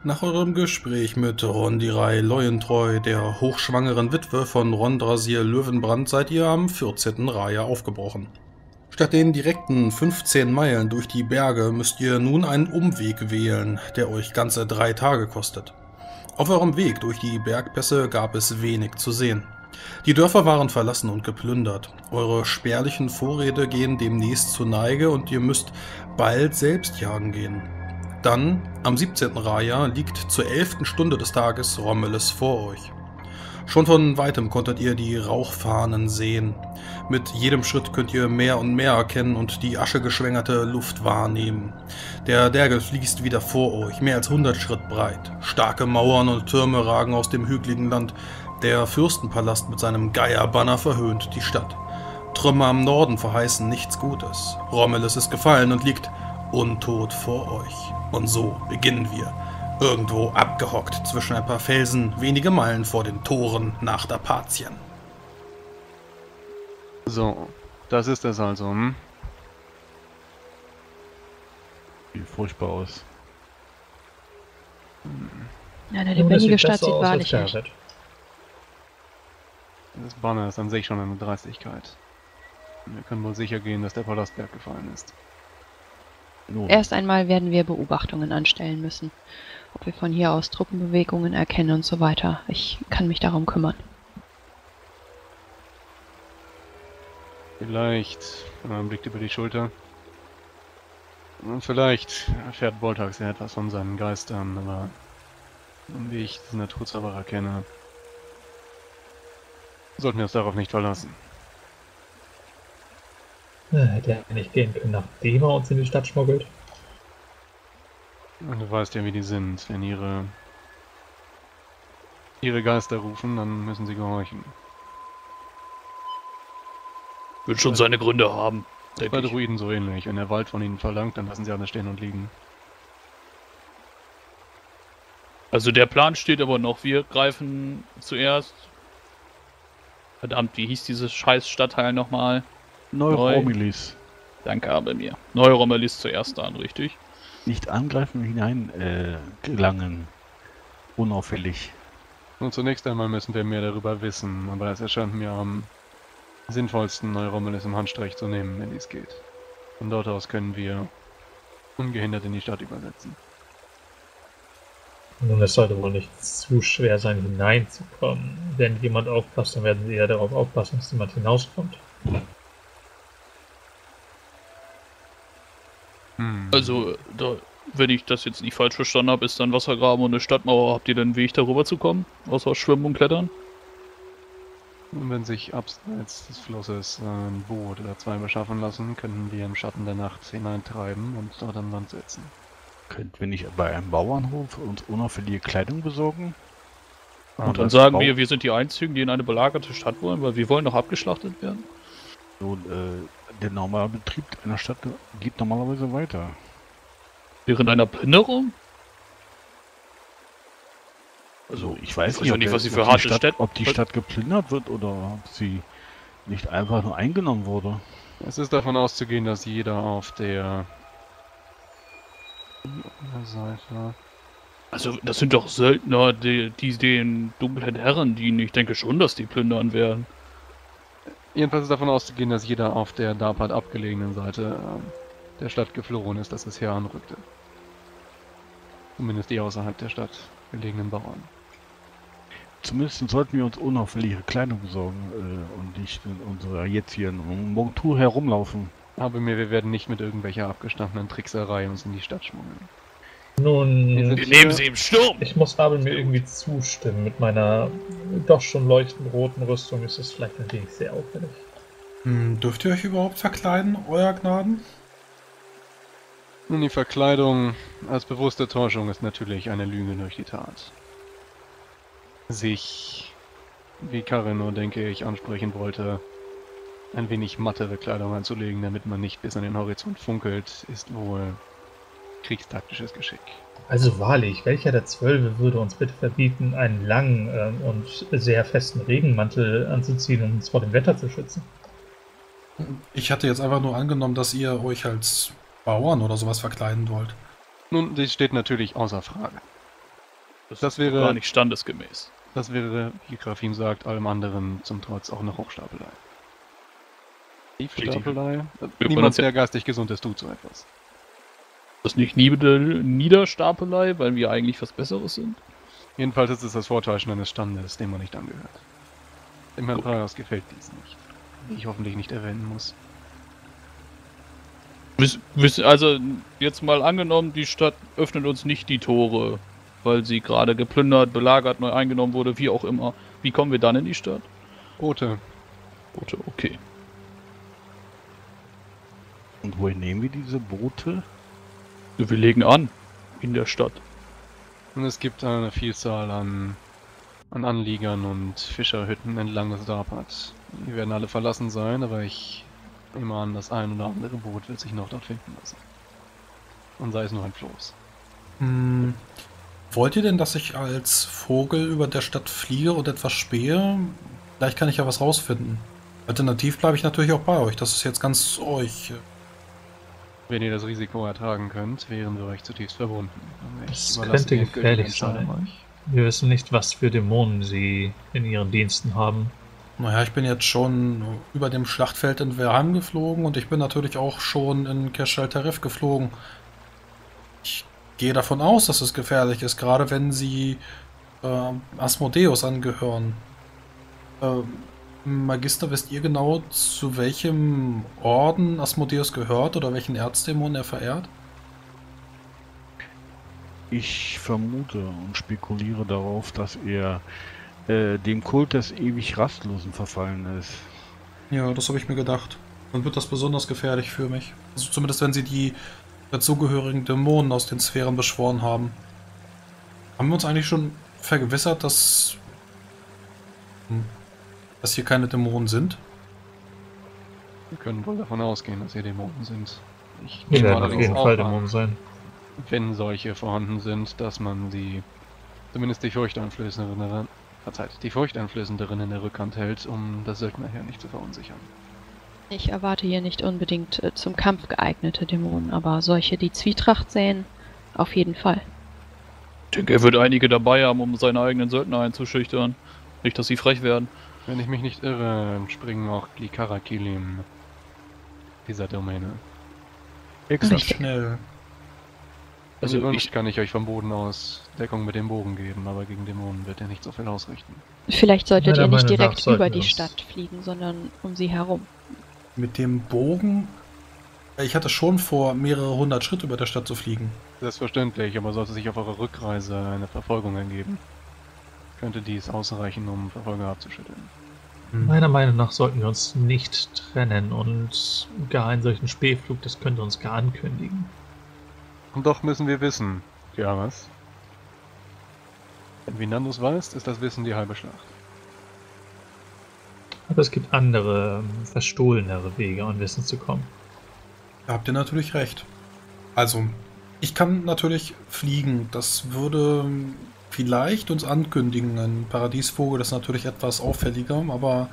Nach eurem Gespräch mit Rondirei Leuentreu, der hochschwangeren Witwe von Rondrasir Löwenbrand, seid ihr am 14. Raja aufgebrochen. Statt den direkten 15 Meilen durch die Berge müsst ihr nun einen Umweg wählen, der euch ganze 3 Tage kostet. Auf eurem Weg durch die Bergpässe gab es wenig zu sehen. Die Dörfer waren verlassen und geplündert. Eure spärlichen Vorräte gehen demnächst zur Neige und ihr müsst bald selbst jagen gehen. Dann, am 17. Raja, liegt zur 11. Stunde des Tages Rommeles vor euch. Schon von weitem konntet ihr die Rauchfahnen sehen. Mit jedem Schritt könnt ihr mehr und mehr erkennen und die aschegeschwängerte Luft wahrnehmen. Der Dergel fließt wieder vor euch, mehr als 100 Schritt breit. Starke Mauern und Türme ragen aus dem hügeligen Land. Der Fürstenpalast mit seinem Geierbanner verhöhnt die Stadt. Trümmer im Norden verheißen nichts Gutes. Rommeles ist gefallen und liegt untot vor euch. Und so beginnen wir. Irgendwo abgehockt zwischen ein paar Felsen, wenige Meilen vor den Toren nach Dapatien. So, das ist es also, hm? Sieht furchtbar aus. Eine lebendige Stadt sieht wahrlich nicht. Das Banner ist an sich schon eine Dreistigkeit. Wir können wohl sicher gehen, dass der Palastberg gefallen ist. Nun, Erst einmal werden wir Beobachtungen anstellen müssen. Ob wir von hier aus Truppenbewegungen erkennen und so weiter. Ich kann mich darum kümmern. Vielleicht, man blickt über die Schulter. Und vielleicht erfährt Boltax ja etwas von seinen Geistern, aber wie ich diesen Naturzauberer kenne, sollten wir uns darauf nicht verlassen. Hätte er nicht gehen können, nachdem er uns in die Stadt schmuggelt. Und du weißt ja, wie die sind. Wenn ihre Geister rufen, dann müssen sie gehorchen. Wird schon seine Gründe haben, denke Bei ich. Druiden so ähnlich. Wenn der Wald von ihnen verlangt, dann lassen sie alles stehen und liegen. Also der Plan steht aber noch. Wir greifen zuerst... Verdammt, wie hieß dieses scheiß Stadtteil nochmal? Neuromilis. Danke, aber mir. Neuromelis zuerst an, richtig? Nicht angreifen, hinein gelangen. Unauffällig. Und zunächst einmal müssen wir mehr darüber wissen, aber es erscheint mir am sinnvollsten, Neuromelis im Handstreich zu nehmen, wenn dies geht. Von dort aus können wir ungehindert in die Stadt übersetzen. Nun, es sollte wohl nicht zu schwer sein, hineinzukommen. Wenn jemand aufpasst, dann werden sie eher darauf aufpassen, dass jemand hinauskommt. Also, wenn ich das jetzt nicht falsch verstanden habe, ist dann Wassergraben und eine Stadtmauer. Habt ihr denn einen Weg, darüber zu kommen? Außer Schwimmen und Klettern? Und wenn sich abseits des Flusses ein Boot oder zwei beschaffen lassen, können wir im Schatten der Nacht hineintreiben und dort an Land setzen. Könnten wir nicht bei einem Bauernhof uns unauffällige Kleidung besorgen? Und dann sagen wir sind die Einzigen, die in eine belagerte Stadt wollen, weil wir wollen doch abgeschlachtet werden. Nun, der normale Betrieb einer Stadt geht normalerweise weiter. Während einer Plünderung? Also ich weiß ich weiß nicht, was sie für harte Städte... Ob die Stadt geplündert wird oder ob sie nicht einfach nur eingenommen wurde. Es ist davon auszugehen, dass jeder auf der Seite... Also, das sind doch Söldner, die den dunklen Herren dienen. Ich denke schon, dass die plündern werden. Jedenfalls ist davon auszugehen, dass jeder auf der Dapat abgelegenen Seite der Stadt geflohen ist, dass es hier anrückte. Zumindest die außerhalb der Stadt gelegenen Bauern. Zumindest sollten wir uns unauffällige Kleidung besorgen und nicht in unserer jetzigen Montur herumlaufen. Aber wir werden nicht mit irgendwelcher abgestandenen Trickserei uns in die Stadt schmuggeln. Nun, Wir nehmen sie im Sturm! ich muss Abel mir irgendwie zustimmen. Mit meiner doch schon leuchtend roten Rüstung ist es vielleicht ein wenig sehr auffällig. Dürft ihr euch überhaupt verkleiden, euer Gnaden? Nun, die Verkleidung als bewusste Täuschung ist natürlich eine Lüge durch die Tat. Sich, wie Karin nur denke ich, ansprechen wollte, ein wenig matte Bekleidung anzulegen, damit man nicht bis an den Horizont funkelt, ist wohl kriegstaktisches Geschick. Also wahrlich, welcher der 12 würde uns bitte verbieten, einen langen und sehr festen Regenmantel anzuziehen, um uns vor dem Wetter zu schützen? Ich hatte jetzt einfach nur angenommen, dass ihr euch als Bauern oder sowas verkleiden wollt. Nun, dies steht natürlich außer Frage. Das wäre- gar nicht standesgemäß. Das wäre, wie Grafim sagt, allem anderen zum Trotz auch eine Hochstapelei. Tiefstapelei? Niemand, uns ja- der geistig gesund ist, tut so etwas. Das ist nicht Niederstapelei, weil wir eigentlich was Besseres sind. Jedenfalls ist es das Vortäuschen eines Standes, dem man nicht angehört. Dem Herrn Praios gefällt dies nicht. Wie ich hoffentlich nicht erwähnen muss. Also jetzt mal angenommen, die Stadt öffnet uns nicht die Tore, weil sie gerade geplündert, belagert, neu eingenommen wurde, wie auch immer. Wie kommen wir dann in die Stadt? Boote. Boote, okay. Und woher nehmen wir diese Boote? Wir legen an in der Stadt. Und es gibt eine Vielzahl an Anliegern und Fischerhütten entlang des Darpat. Die werden alle verlassen sein, aber ich nehme an, das ein oder andere Boot wird sich noch dort finden lassen. Und sei es nur ein Floß. Wollt ihr denn, dass ich als Vogel über der Stadt fliege und etwas spähe? Vielleicht kann ich ja was rausfinden. Alternativ bleibe ich natürlich auch bei euch. Das ist jetzt ganz euch. Wenn ihr das Risiko ertragen könnt, wären wir euch zutiefst verbunden. Aber ich Das überlasse könnte die endgültige gefährlich Entscheidung sein. euch. Wir wissen nicht, was für Dämonen sie in ihren Diensten haben. Naja, ich bin jetzt schon über dem Schlachtfeld in Verheim geflogen und ich bin natürlich auch schon in Keschal Tarif geflogen. Ich gehe davon aus, dass es gefährlich ist, gerade wenn sie Asmodeus angehören. Magister, wisst ihr genau, zu welchem Orden Asmodeus gehört oder welchen Erzdämon er verehrt? Ich vermute und spekuliere darauf, dass er dem Kult des ewig Rastlosen verfallen ist. Ja, das habe ich mir gedacht. Dann wird das besonders gefährlich für mich. Also zumindest wenn sie die dazugehörigen Dämonen aus den Sphären beschworen haben. Haben wir uns eigentlich schon vergewissert, dass hier keine Dämonen sind? Wir können wohl davon ausgehen, dass hier Dämonen sind. Ich Wir nehme werden auf allerdings jeden auch Fall an, Dämonen sein. wenn solche vorhanden sind, dass man sie, zumindest die Furchteinflößenderen in der Rückhand hält, um das Söldnerheer nicht zu verunsichern. Ich erwarte hier nicht unbedingt zum Kampf geeignete Dämonen, aber solche, die Zwietracht säen, auf jeden Fall. Ich denke, er wird einige dabei haben, um seine eigenen Söldner einzuschüchtern. Nicht, dass sie frech werden. Wenn ich mich nicht irre, entspringen auch die Karakilim dieser Domäne. Exakt. Schnell. Also Also ich kann ich euch vom Boden aus Deckung mit dem Bogen geben, aber gegen Dämonen wird er nicht so viel ausrichten. Vielleicht solltet Meiner ihr nicht Meinung nach direkt sollten über wir die uns- Stadt fliegen, sondern um sie herum. Mit dem Bogen. Ich hatte schon vor, mehrere hundert Schritt über der Stadt zu fliegen. Selbstverständlich, aber sollte sich auf eurer Rückreise eine Verfolgung ergeben, könnte dies ausreichen, um Verfolger abzuschütteln. Meiner Meinung nach sollten wir uns nicht trennen und gar einen solchen Spähflug, das könnte uns gar ankündigen. Und doch müssen wir wissen, Kiaras. Denn wie Nandus weißt, ist das Wissen die halbe Schlacht. Aber es gibt andere, verstohlenere Wege, an Wissen zu kommen. Da habt ihr natürlich recht. Also, ich kann natürlich fliegen. Das würde vielleicht uns ankündigen. Ein Paradiesvogel ist natürlich etwas auffälliger, aber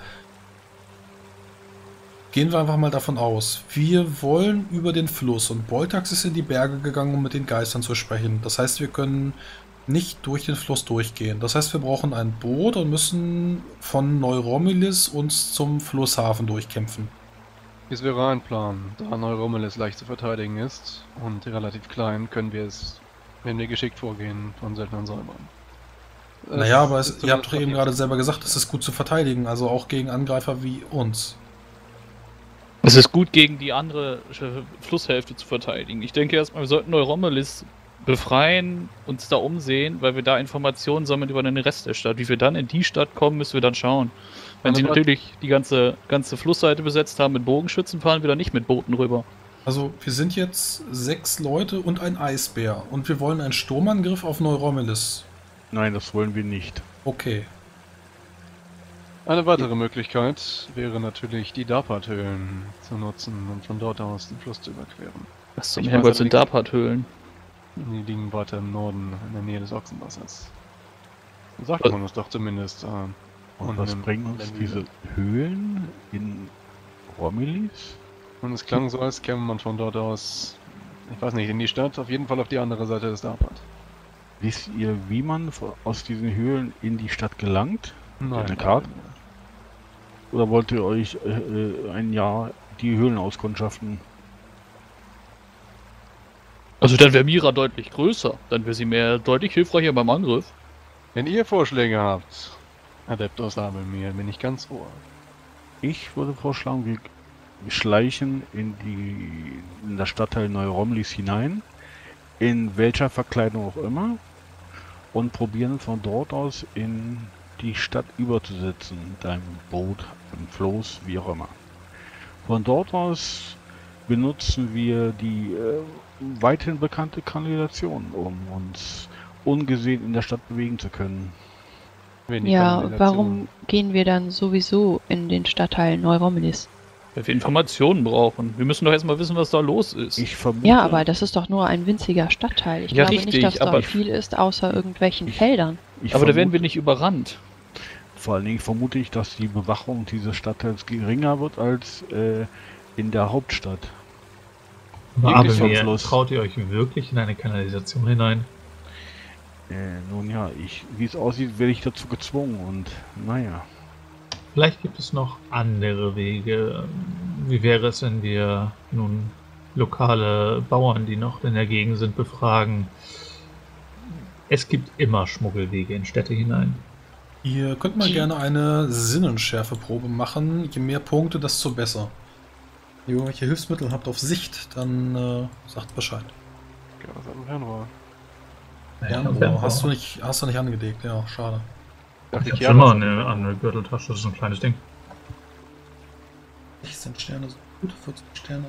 gehen wir einfach mal davon aus. Wir wollen über den Fluss und Boltax ist in die Berge gegangen, um mit den Geistern zu sprechen. Das heißt, wir können nicht durch den Fluss durchgehen. Das heißt, wir brauchen ein Boot und müssen von Neuromilis uns zum Flusshafen durchkämpfen. Dies wäre ein Plan. Da Neuromelis leicht zu verteidigen ist und relativ klein, können wir es, wenn wir geschickt vorgehen, von Söldnern säubern. Naja, aber ist ihr habt doch eben zumindest gerade selber gesagt, es ist gut zu verteidigen, also auch gegen Angreifer wie uns. Es ist gut, gegen die andere Flusshälfte zu verteidigen. Ich denke erstmal, wir sollten Neuromelis befreien, uns da umsehen, weil wir da Informationen sammeln über den Rest der Stadt. Wie wir dann in die Stadt kommen, müssen wir dann schauen. Wenn sie Aber- natürlich die ganze Flussseite besetzt haben mit Bogenschützen, fahren wir da nicht mit Booten rüber. Also wir sind jetzt 6 Leute und ein Eisbär und wir wollen einen Sturmangriff auf Neuromelis. Nein, das wollen wir nicht. Okay. Eine weitere Möglichkeit wäre natürlich, die Darpat-Höhlen zu nutzen und von dort aus den Fluss zu überqueren. Was zum Ich Herrgott weiß sind allerdings- Darpat-Höhlen? Die liegen weiter im Norden, in der Nähe des Ochsenwassers. Sagt Was- man uns doch zumindest. Und was im- bringen uns in der diese Mühle. Höhlen in Romilis? Und es klang so, als käme man von dort aus, ich weiß nicht, in die Stadt, auf jeden Fall auf die andere Seite des Darpat. Wisst ihr, wie man aus diesen Höhlen in die Stadt gelangt? Nein. Eine Karte? Oder wollt ihr euch ein Jahr die Höhlen auskundschaften? Also dann wäre Mira deutlich größer. Dann wäre sie deutlich hilfreicher beim Angriff. Wenn ihr Vorschläge habt, Adeptus Abelmir, bin ich ganz ohr. Ich würde vorschlagen, wir schleichen in das Stadtteil Neu-Romlis hinein, in welcher Verkleidung auch immer, und probieren von dort aus in die Stadt überzusetzen, mit einem Boot, einem Floß, wie auch immer. Von dort aus benutzen wir die weithin bekannte Kanalisation, um uns ungesehen in der Stadt bewegen zu können. Wenn die Ja, Kanalisation- warum gehen wir dann sowieso in den Stadtteil Neu-Romlis? Weil wir Informationen brauchen. Wir müssen doch erstmal wissen, was da los ist. Ich vermute, Ja, aber das ist doch nur ein winziger Stadtteil. Ich Ja, glaube richtig, nicht, dass aber- dort viel ist, außer irgendwelchen Feldern. Aber da werden wir nicht überrannt. Vor allen Dingen vermute ich, dass die Bewachung dieses Stadtteils geringer wird als in der Hauptstadt. Aber Wirklich mir, sonstlos. traut ihr euch wirklich in eine Kanalisation hinein? Nun ja, wie es aussieht, werde ich dazu gezwungen und naja. Vielleicht gibt es noch andere Wege. Wie wäre es, wenn wir nun lokale Bauern, die noch in der Gegend sind, befragen? Es gibt immer Schmuggelwege in Städte hinein. Ihr könnt mal gerne eine Sinnenschärfeprobe machen. Je mehr Punkte, desto besser. Wenn ihr irgendwelche Hilfsmittel habt auf Sicht, dann sagt Bescheid. Ja, was hat ein Fernrohr? Fernrohr hast du nicht angelegt, ja, schade. Dachte Ich hab ja, schon mal was- eine Gürteltasche, das ist ein kleines Ding. 16 Sterne, so gut, 14 Sterne.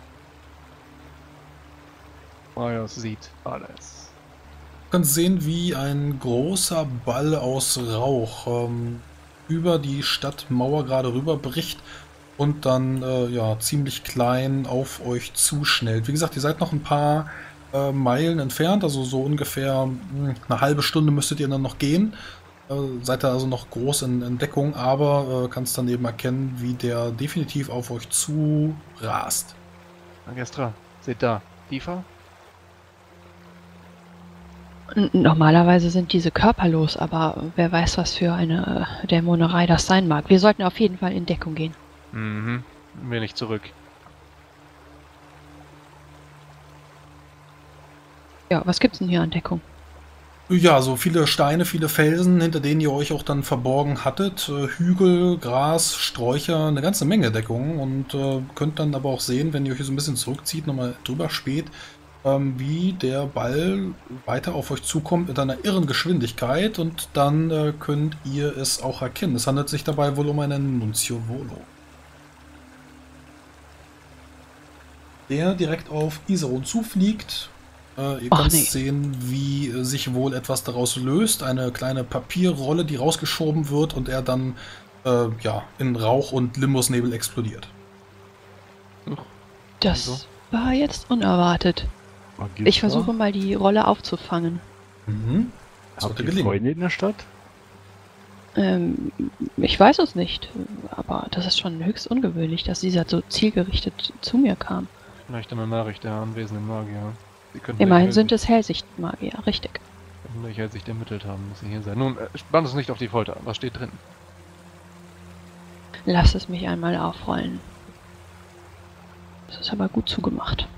Marius sieht alles. Du kannst sehen, wie ein großer Ball aus Rauch über die Stadtmauer gerade rüber bricht und dann ja, ziemlich klein auf euch zuschnellt. Wie gesagt, ihr seid noch ein paar Meilen entfernt, also so ungefähr eine halbe Stunde müsstet ihr dann noch gehen. Seid da also noch groß in Deckung, aber kannst dann eben erkennen, wie der definitiv auf euch zu rast. Magistra, seht da. Tiefer? Normalerweise sind diese körperlos, aber wer weiß, was für eine Dämonerei das sein mag. Wir sollten auf jeden Fall in Deckung gehen. Mhm. Will ich zurück. Ja, was gibt's denn hier an Deckung? Ja, so viele Steine, viele Felsen, hinter denen ihr euch auch dann verborgen hattet. Hügel, Gras, Sträucher, eine ganze Menge Deckung. Und könnt dann aber auch sehen, wenn ihr euch so ein bisschen zurückzieht, nochmal drüber späht, wie der Ball weiter auf euch zukommt mit einer irren Geschwindigkeit. Und dann könnt ihr es auch erkennen. Es handelt sich dabei wohl um einen Nuncio Volo, der direkt auf Iseron zufliegt. Ihr Ach, könnt nee. sehen, wie sich wohl etwas daraus löst. Eine kleine Papierrolle, die rausgeschoben wird und er dann ja, in Rauch und Limbusnebel explodiert. Das So. war jetzt unerwartet. Ich versuche mal die Rolle aufzufangen. Mhm. Das Habt sollte ihr gelingen. Freunde in der Stadt? Ich weiß es nicht, aber das ist schon höchst ungewöhnlich, dass dieser so zielgerichtet zu mir kam. Vielleicht eine Nachricht der anwesenden Magier. Sie könnten Immerhin sind es Hellsichtmagier, richtig. welche Hellsicht ermittelt haben, dass sie hier sein. Nun, spannt es nicht auf die Folter. Was steht drin? Lass es mich einmal aufrollen. Das ist aber gut zugemacht.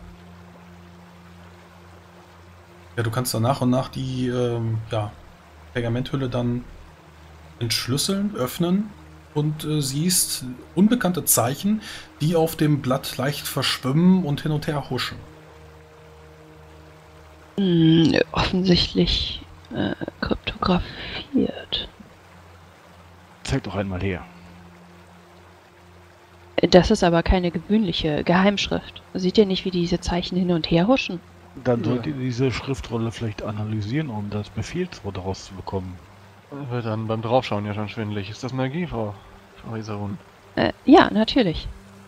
Ja, du kannst dann nach und nach die ja, Pergamenthülle dann entschlüsseln, öffnen und siehst unbekannte Zeichen, die auf dem Blatt leicht verschwimmen und hin und her huschen. Offensichtlich kryptografiert. Zeig doch einmal her. Das ist aber keine gewöhnliche Geheimschrift. Seht ihr nicht, wie diese Zeichen hin und her huschen? Dann solltet ihr diese Schriftrolle vielleicht analysieren, um das Befehlswort rauszubekommen. Wird dann beim Draufschauen ja schon schwindelig. Ist das Magie, Frau Iserun? Ja, natürlich.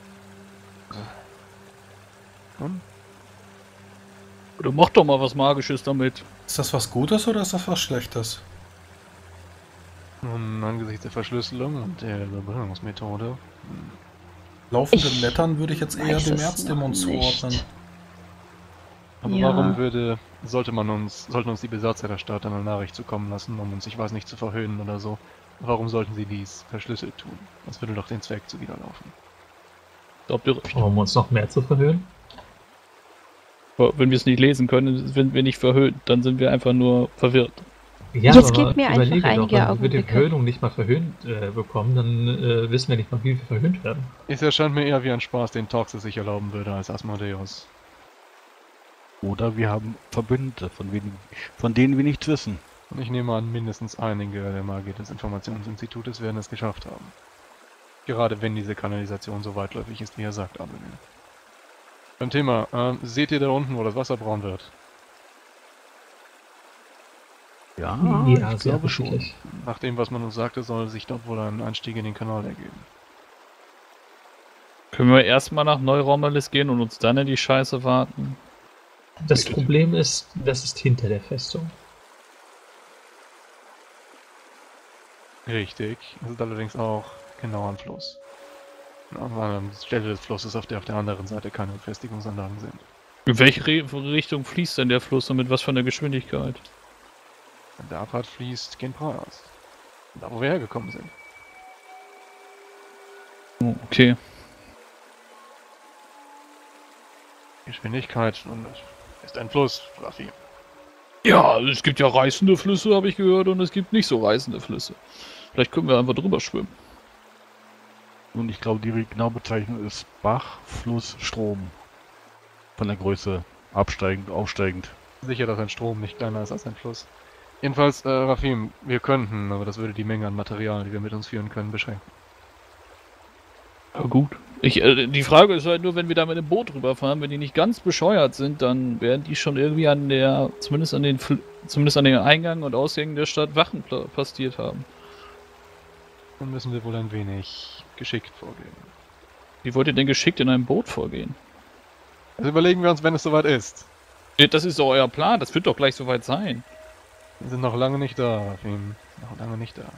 Nun? Oder mach doch mal was Magisches damit. Ist das was Gutes oder ist das was Schlechtes? Nun, angesichts der Verschlüsselung und der Überbringungsmethode. Laufende Ich Lettern würde ich jetzt eher weiß dem es Erzdämon noch zuordnen. nicht. Aber Ja. warum sollten uns die Besatzer der Stadt eine Nachricht zukommen lassen, um uns, ich weiß nicht, zu verhöhnen oder so? Warum sollten sie dies verschlüsselt tun? Das würde doch den Zweck zuwiderlaufen. Glaubt ihr recht. Um uns noch mehr zu verhöhnen? Aber wenn wir es nicht lesen können, wenn wir nicht verhöhnt, dann sind wir einfach nur verwirrt. Ja, Jetzt aber gebt mir überlege einfach einige doch, wenn wir die Augenblicke. Verhöhnung nicht mal verhöhnt bekommen, dann wissen wir nicht mal, wie wir verhöhnt werden. Es erscheint mir eher wie ein Spaß, den Toxis sich erlauben würde, als Asmodeus. Oder wir haben Verbündete, von denen wir nichts wissen. Und ich nehme an, mindestens einige der Magier des Informationsinstitutes werden es geschafft haben. Gerade wenn diese Kanalisation so weitläufig ist, wie er sagt, Abelin. Beim Thema, seht ihr da unten, wo das Wasser braun wird? Ja, Ja, ich sehr glaube schon. richtig. Nach dem, was man uns sagte, soll sich dort wohl ein Einstieg in den Kanal ergeben. Können wir erstmal nach Neu-Rommelis gehen und uns dann in die Scheiße warten? Das Problem ist, das ist hinter der Festung. Richtig, es ist allerdings auch genau am Fluss. An einer Stelle des Flusses, auf der anderen Seite keine Befestigungsanlagen sind. In welche Richtung fließt denn der Fluss und mit was für einer Geschwindigkeit? Wenn der Abfahrt fließt, gehen Praas. Da, wo wir hergekommen sind. Oh, okay. Geschwindigkeit und es ist ein Fluss, Raffi. Ja, es gibt ja reißende Flüsse, habe ich gehört, und es gibt nicht so reißende Flüsse. Vielleicht können wir einfach drüber schwimmen. Und ich glaube, die genaue Bezeichnung ist Bach, Fluss, Strom. Von der Größe absteigend, aufsteigend. Sicher, dass ein Strom nicht kleiner ist als ein Fluss. Jedenfalls, Rafim, wir könnten, aber das würde die Menge an Material, die wir mit uns führen können, beschränken. Ja, gut. Die Frage ist halt nur, wenn wir da mit dem Boot rüberfahren, wenn die nicht ganz bescheuert sind, dann werden die schon irgendwie an der, zumindest an den Eingang und Ausgängen der Stadt Wachen postiert haben. Dann müssen wir wohl ein wenig geschickt vorgehen. Wie wollt ihr denn geschickt in einem Boot vorgehen? Das überlegen wir uns, wenn es soweit ist. Ja, das ist doch euer Plan, das wird doch gleich soweit sein. Wir sind noch lange nicht da, Rafim. Noch lange nicht da.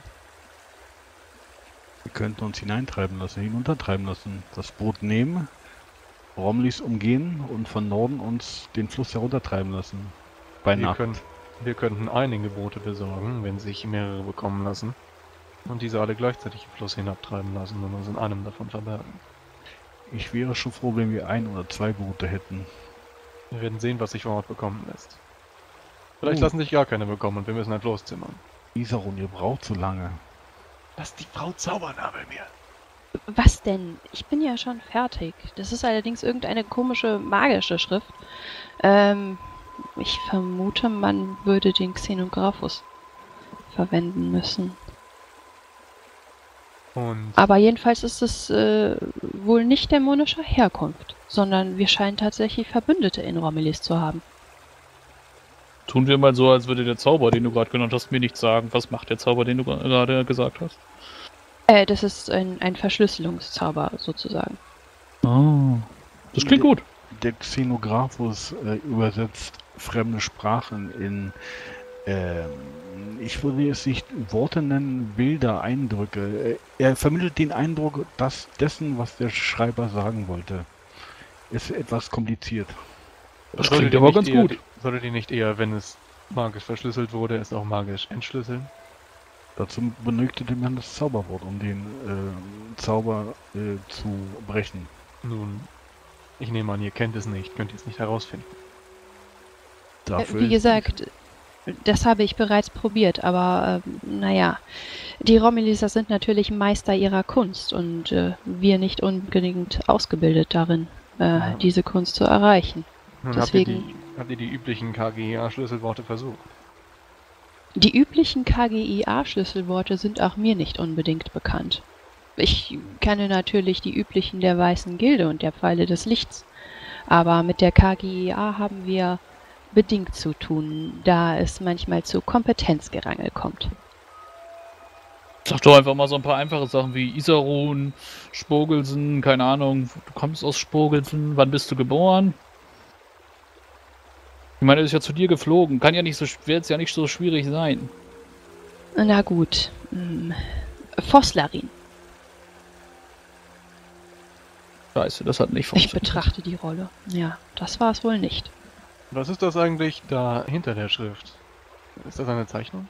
Wir könnten uns hineintreiben lassen, hinuntertreiben lassen. Das Boot nehmen, Romlis umgehen und von Norden uns den Fluss heruntertreiben lassen. Bei Nacht. Wir könnten einige Boote besorgen, wenn sich mehrere bekommen lassen. Und diese alle gleichzeitig im Fluss hinabtreiben lassen und uns in einem davon verbergen. Ich wäre schon froh, wenn wir 1 oder 2 Boote hätten. Wir werden sehen, was sich vor Ort bekommen lässt. Vielleicht lassen sich gar keine bekommen und wir müssen ein Floß zimmern. Isaron, ihr braucht so lange. Lass die Frau zaubern, Abelmir. Was denn? Ich bin ja schon fertig. Das ist allerdings irgendeine komische magische Schrift. Ich vermute, man würde den Xenographus verwenden müssen. Und Aber jedenfalls ist es wohl nicht dämonischer Herkunft, sondern wir scheinen tatsächlich Verbündete in Rommelis zu haben. Tun wir mal so, als würde der Zauber, den du gerade genannt hast, mir nichts sagen. Was macht der Zauber, den du gerade gesagt hast? Das ist ein Verschlüsselungszauber sozusagen. Oh. Das klingt gut. Der Xenographus übersetzt fremde Sprachen in, ich würde es nicht Worte nennen, Bilder, Eindrücke. Er vermittelt den Eindruck dessen, was der Schreiber sagen wollte. Ist etwas kompliziert. Das sollte klingt die aber nicht ganz eher- gut. Sollte die nicht eher, wenn es magisch verschlüsselt wurde, es auch magisch entschlüsseln? Dazu benötigte man das Zauberwort, um den Zauber zu brechen. Nun, ich nehme an, ihr kennt es nicht, könnt ihr es nicht herausfinden. Dafür Wie gesagt, das habe ich bereits probiert, aber naja, die Romeliser sind natürlich Meister ihrer Kunst und wir nicht unbedingt ausgebildet darin, diese Kunst zu erreichen. Nun Deswegen- habt ihr die üblichen KGA-Schlüsselworte versucht? Die üblichen KGIA-Schlüsselworte sind auch mir nicht unbedingt bekannt. Ich kenne natürlich die üblichen der Weißen Gilde und der Pfeile des Lichts, aber mit der KGIA haben wir bedingt zu tun, da es manchmal zu Kompetenzgerangel kommt. Sag doch einfach mal so ein paar einfache Sachen wie Isarun, Spogelsen, keine Ahnung, du kommst aus Spogelsen, wann bist du geboren? Ich meine, er ist ja zu dir geflogen, kann ja nicht so, wird es ja nicht so schwierig sein. Na gut, Fosslarin. Scheiße, das hat nicht Ich funktioniert. betrachte die Rolle. Ja, das war es wohl nicht. Was ist das eigentlich da hinter der Schrift? Ist das eine Zeichnung?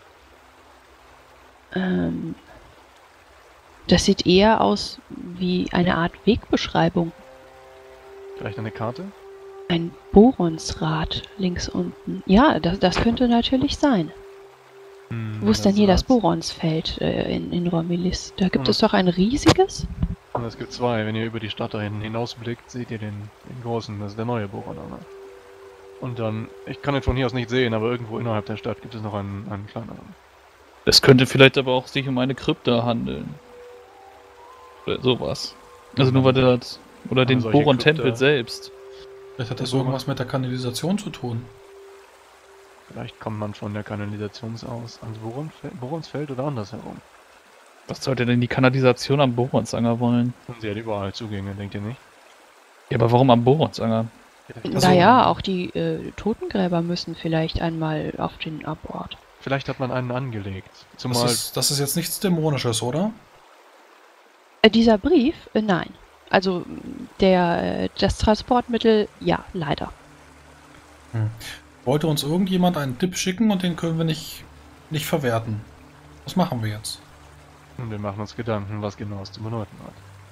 Das sieht eher aus wie eine Art Wegbeschreibung. Vielleicht eine Karte? Ein Boronsrad links unten. Ja, das könnte natürlich sein. Wo ist denn hier das Boronsfeld in Romillis? Da gibt es doch ein riesiges? Und es gibt zwei. Wenn ihr über die Stadt da hinten hinausblickt, seht ihr den großen. Das ist der neue Boron-Anger. Und dann, ich kann ihn von hier aus nicht sehen, aber irgendwo innerhalb der Stadt gibt es noch einen kleineren. Es könnte vielleicht aber auch sich um eine Krypta handeln. Oder sowas. Also nur weil das... Oder den solche Boron-Tempel Krypta- selbst. Vielleicht hat das irgendwas mit der Kanalisation zu tun. Vielleicht kommt man von der Kanalisation aus ans Boronsfeld oder andersherum. Was sollte denn die Kanalisation am Boronsanger wollen? Und sie hat überall Zugänge, denkt ihr nicht? Ja, aber warum am Boronsanger? Also- Naja, auch die Totengräber müssen vielleicht einmal auf den Abort. Vielleicht hat man einen angelegt. Zumal Das ist jetzt nichts Dämonisches, oder? Dieser Brief? Nein. Also das Transportmittel, ja, leider. Wollte uns irgendjemand einen Tipp schicken und den können wir nicht verwerten. Was machen wir jetzt? und wir machen uns Gedanken, was genau es zu bedeuten hat.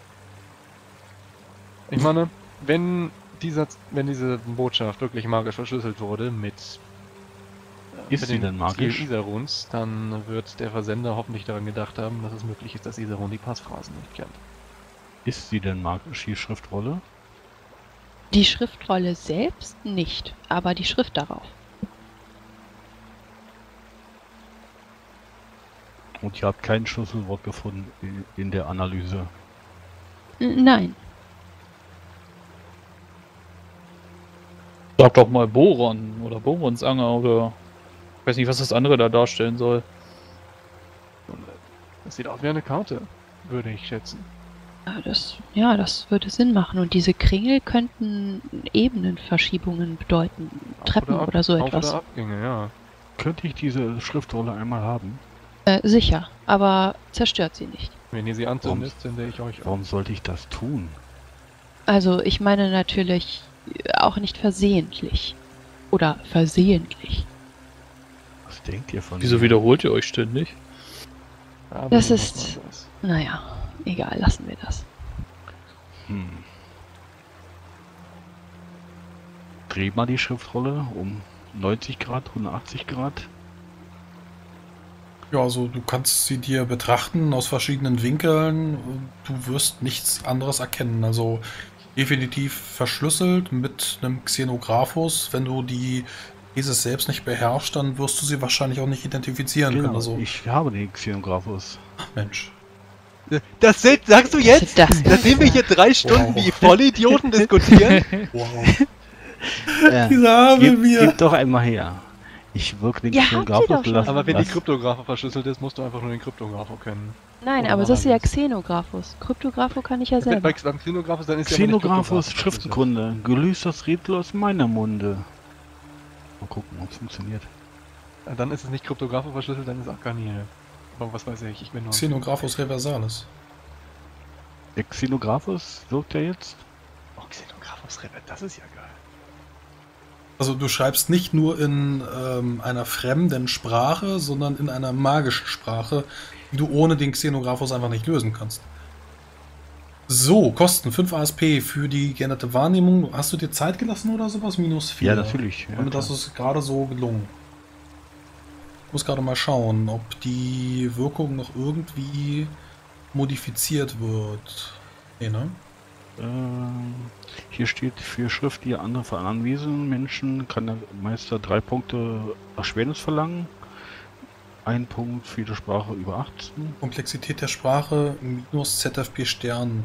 Ich meine, wenn diese Botschaft wirklich magisch verschlüsselt wurde mit Ist sie denn magisch? Ziel Isaruns, dann wird der Versender hoffentlich daran gedacht haben, dass es möglich ist, dass Isarun die Passphrasen nicht kennt. Ist sie denn magisch, die Schriftrolle? Die Schriftrolle selbst nicht, aber die Schrift darauf. Und ihr habt kein Schlüsselwort gefunden in der Analyse. Nein. Sag doch mal Boron oder Boronsanger oder... Ich weiß nicht, was das andere da darstellen soll. Das sieht aus wie eine Karte, würde ich schätzen. Das würde Sinn machen. Und diese Kringel könnten Ebenenverschiebungen bedeuten. Treppen oder so Auf- etwas. oder Abgänge, ja. Könnte ich diese Schriftrolle einmal haben? Sicher, aber zerstört sie nicht. Wenn ihr sie anzündet, zünde ich euch auf. Warum sollte ich das tun? Also ich meine natürlich auch nicht versehentlich. Oder versehentlich. Was denkt ihr von Wieso mir? wiederholt ihr euch ständig? Aber Das wie ist- macht man das? Naja, egal, lassen wir das. Dreh mal die Schriftrolle um 90 Grad, 180 Grad. Ja, also du kannst sie dir betrachten aus verschiedenen Winkeln. Du wirst nichts anderes erkennen. Also definitiv verschlüsselt mit einem Xenographus. Wenn du dieses selbst nicht beherrschst, dann wirst du sie wahrscheinlich auch nicht identifizieren können. Genau, Also, ich habe den Xenographus. Mensch. Das sagst du jetzt? Das- Nachdem wir hier 3 Stunden Wow. wie Vollidioten diskutieren? Wow. Ja, Dieser arme gib doch einmal her. Ich wirke den Ja, habt ihr Xenographus. doch schon. lass- Aber wenn die lass- Kryptographe verschlüsselt ist, musst du einfach nur den Kryptographo kennen. Nein, Oder aber das ist ja normalerweise. Xenographus. Kryptographo kann ich ja selber. Bei Xenographus, dann ist ja aber nicht Xenographus, Kryptographe verschlüsselt. Schriftenkunde. Gelöst das Rätsel aus meiner Munde. Mal gucken, ob es funktioniert. Dann ist es nicht Kryptographo verschlüsselt, dann ist Arcanil. Aber was weiß ich bin nur... Xenographus reversalis. Der Xenographus wirkt ja jetzt. Oh, Xenographos Rebel, das ist ja geil. Also du schreibst nicht nur in einer fremden Sprache, sondern in einer magischen Sprache, die du ohne den Xenographus einfach nicht lösen kannst. So, Kosten 5 ASP für die geänderte Wahrnehmung. Hast du dir Zeit gelassen oder sowas? -4. Ja, natürlich. Ja, Damit klar. das ist gerade so gelungen. Ich muss gerade mal schauen, ob die Wirkung noch irgendwie modifiziert wird. Nee, ne? Hier steht für Schrift, die andere von anderen Wesen, Menschen, kann der Meister 3 Punkte Erschwernis verlangen. 1 Punkt für die Sprache über 18. Komplexität der Sprache minus ZFP Stern.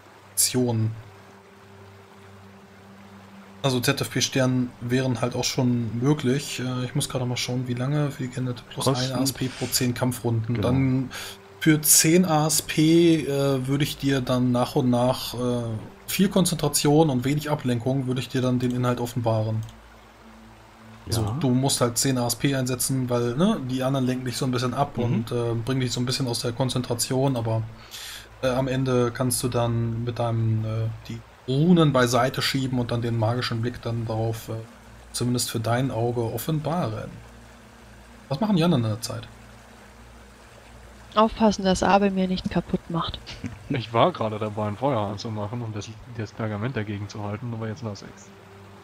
Also ZFP Stern wären halt auch schon möglich. Ich muss gerade mal schauen, wie lange für die geänderte plus Kosten. 1 ASP pro 10 Kampfrunden. Genau. Dann für 10 ASP würde ich dir dann nach und nach viel Konzentration und wenig Ablenkung würde ich dir dann den Inhalt offenbaren. Also Ja. du musst halt 10 ASP einsetzen, weil die anderen lenken dich so ein bisschen ab und bringen dich so ein bisschen aus der Konzentration, aber am Ende kannst du dann mit deinem die Runen beiseite schieben und dann den magischen Blick dann darauf zumindest für dein Auge, offenbaren. Was machen die anderen in der Zeit? Aufpassen, dass Abel mir nicht kaputt macht. Ich war gerade dabei, ein Feuer anzumachen, um das Pergament dagegen zu halten, aber jetzt lasse ich's.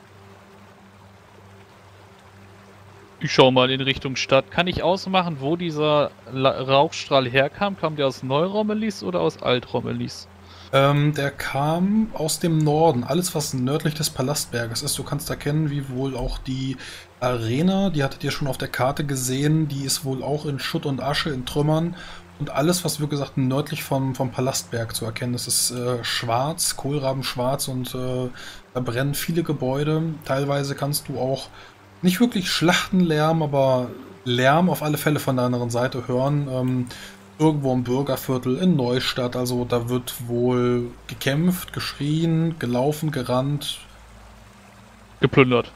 Ich schau mal in Richtung Stadt. Kann ich ausmachen, wo dieser Rauchstrahl herkam? Kam der aus Neu-Rommelis oder aus Alt-Rommelis? Der kam aus dem Norden. Alles, was nördlich des Palastberges ist. Du kannst erkennen, wie wohl auch die Arena, die hattet ihr schon auf der Karte gesehen, die ist wohl auch in Schutt und Asche, in Trümmern. Und alles, was wie gesagt nördlich vom Palastberg zu erkennen ist, ist schwarz, kohlrabenschwarz und da brennen viele Gebäude. Teilweise kannst du auch nicht wirklich Schlachtenlärm, aber Lärm auf alle Fälle von der anderen Seite hören. Irgendwo im Bürgerviertel in Neustadt, also da wird wohl gekämpft, geschrien, gelaufen, gerannt. Geplündert.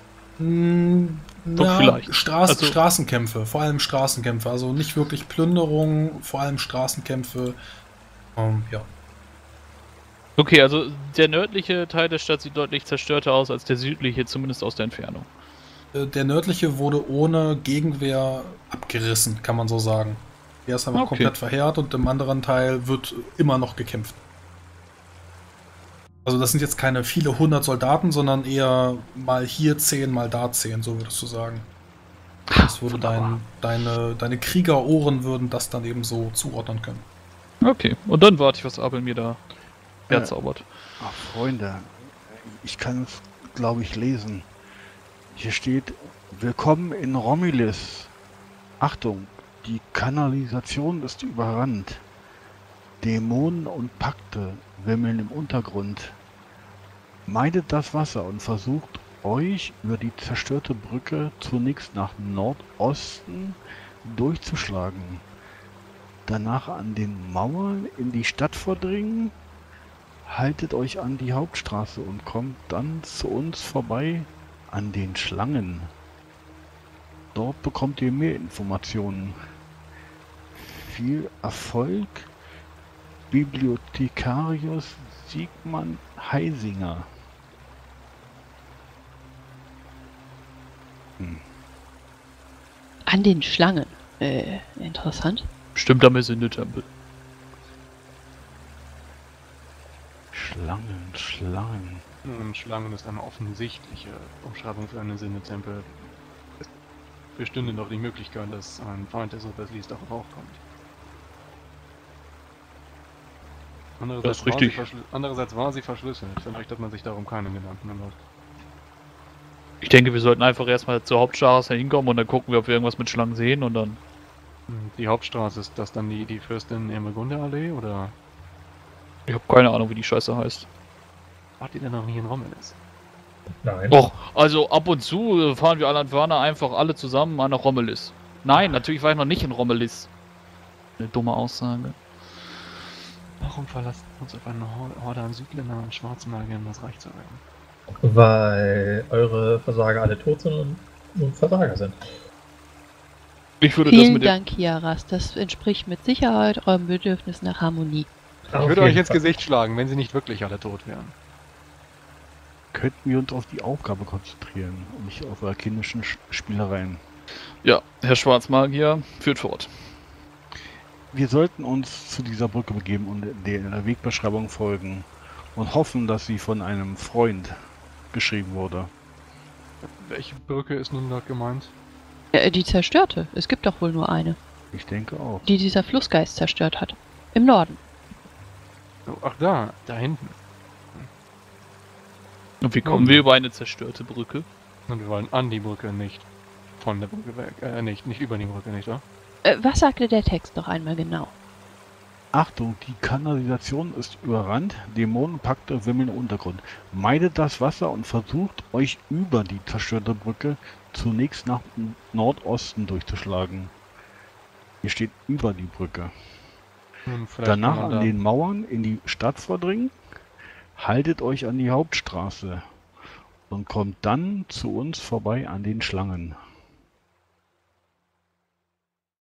Doch, vielleicht. Straßenkämpfe, vor allem Straßenkämpfe, also nicht wirklich Plünderung, vor allem Straßenkämpfe. Ja. Okay, also der nördliche Teil der Stadt sieht deutlich zerstörter aus als der südliche, zumindest aus der Entfernung. Der nördliche wurde ohne Gegenwehr abgerissen, kann man so sagen. Der ist aber komplett verheert und im anderen Teil wird immer noch gekämpft. Also das sind jetzt keine viele hundert Soldaten, sondern eher mal hier 10, mal da 10, so würdest du sagen. Das würde deine Kriegerohren würden das dann eben so zuordnen können. Okay, und dann warte ich, was Abel mir da herzaubert. Ach, Freunde, ich kann es, glaube ich, lesen. Hier steht, willkommen in Romulus. Achtung, die Kanalisation ist überrannt. Dämonen und Pakte wimmeln im Untergrund. Meidet das Wasser und versucht euch über die zerstörte Brücke zunächst nach Nordosten durchzuschlagen. Danach an den Mauern in die Stadt vordringen. Haltet euch an die Hauptstraße und kommt dann zu uns vorbei an den Schlangen. Dort bekommt ihr mehr Informationen. Viel Erfolg, Bibliothekarius Sigmund Heisinger. An den Schlangen. Interessant. Bestimmt am Sündetempel. Schlangen. Schlangen ist eine offensichtliche Umschreibung für einen Sinnetempel. Es bestünde noch die Möglichkeit, dass ein Feind des Oberslies darauf aufkommt. Das ist richtig. Andererseits war sie verschlüsselt. Vielleicht hat man sich darum keine Gedanken gemacht. Ich denke, wir sollten einfach erstmal zur Hauptstraße hinkommen und dann gucken wir, ob wir irgendwas mit Schlangen sehen und dann... Die Hauptstraße, ist das dann die Fürstin Ermegunde-Allee, oder? Ich habe keine Ahnung, wie die Scheiße heißt. Wart ihr denn noch nie in Romulus? Nein. Och, also ab und zu fahren wir Alanverna einfach alle zusammen nach Romulus. Nein, natürlich war ich noch nicht in Romulus. Eine dumme Aussage. Warum verlassen uns auf eine Horde an Südländern und Schwarzmagiern, um das Reich zu retten? Weil eure Versager alle tot sind und nun Versager sind. Ich würde das Vielen mit Dank, Kiaras. Das entspricht mit Sicherheit eurem Bedürfnis nach Harmonie. Ich würde euch ins Gesicht schlagen, wenn sie nicht wirklich alle tot wären. Könnten wir uns auf die Aufgabe konzentrieren und nicht auf eure kindischen Spielereien. Ja, Herr Schwarzmagier, führt fort. Wir sollten uns zu dieser Brücke begeben und der Wegbeschreibung folgen und hoffen, dass sie von einem Freund geschrieben wurde. Welche Brücke ist nun dort gemeint? Die zerstörte. Es gibt doch wohl nur eine. Ich denke auch. Die dieser Flussgeist zerstört hat. Im Norden. Oh, ach da hinten. Und wie kommen wir über eine zerstörte Brücke? Und wir wollen an die Brücke, nicht von der Brücke weg. Nicht über die Brücke, nicht wahr? Was sagte der Text noch einmal genau? Achtung, die Kanalisation ist überrannt, Dämonenpakte wimmeln im Untergrund. Meidet das Wasser und versucht euch über die zerstörte Brücke zunächst nach Nordosten durchzuschlagen. Hier steht über die Brücke. Danach an den Mauern in die Stadt vordringen, haltet euch an die Hauptstraße und kommt dann zu uns vorbei an den Schlangen.